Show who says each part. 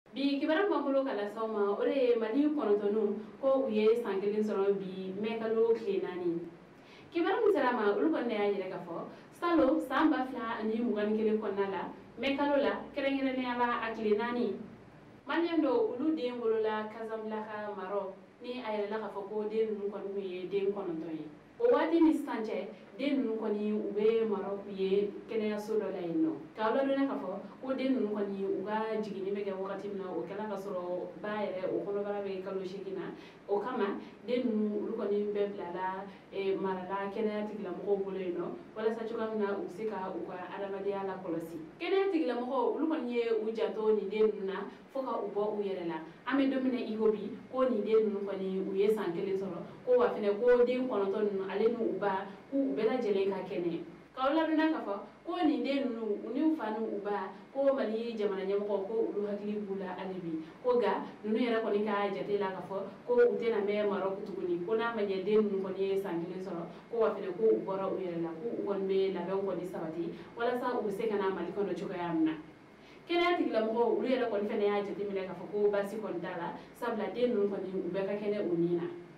Speaker 1: bi kibaram bambolo kala sawma ore mali konontonu ko uye sangelin soro bi mekalo klenani kibaram sarama ulgonne ayire kafo salo samba fla ani mugan kele konala mekalo la kerengere ne ala aklenani maliendo ulu de ngolola kazamlaka maro ni ayire la kafo ko de nun kon uye de konontoyi o wadi ni stanje de nun koni ube maro uye kene solo la ino kawla do na kafo ko de nun koni uga jigini mege wakati na o kala kasoro bayere o kono bara be kalo shikina o kama de nun ulu koni be blala e marala kene tigla mo bolo ino wala sa chuka na usika uga adamadi ala kolosi kene tigla mo ulu koni ye ujato ni de nuna foka ubo uyerela ame domine ihobi ko ni de nun koni uye sankele soro ko wafine ko de kono ton alenu uba ku ubela jele ka kene kawla duna kafa ko ni de nunu uni ufanu uba ko mali jamana nyamo ko ulu hakli bula alibi ko ga nunu yara ko ni ka jate la kafa ko utena me maro kutuguni ko na manye de nunu ko ni sangile soro ko wafine ko ubora uyela ko wonbe la be ko ni sabati wala sa ubuse kana mali kono chuka yamna kena tigla mo ulu yara ko ni fene ya jate mi la kafa ko basi ko dala sabla de nunu ko ni ubeka kene unina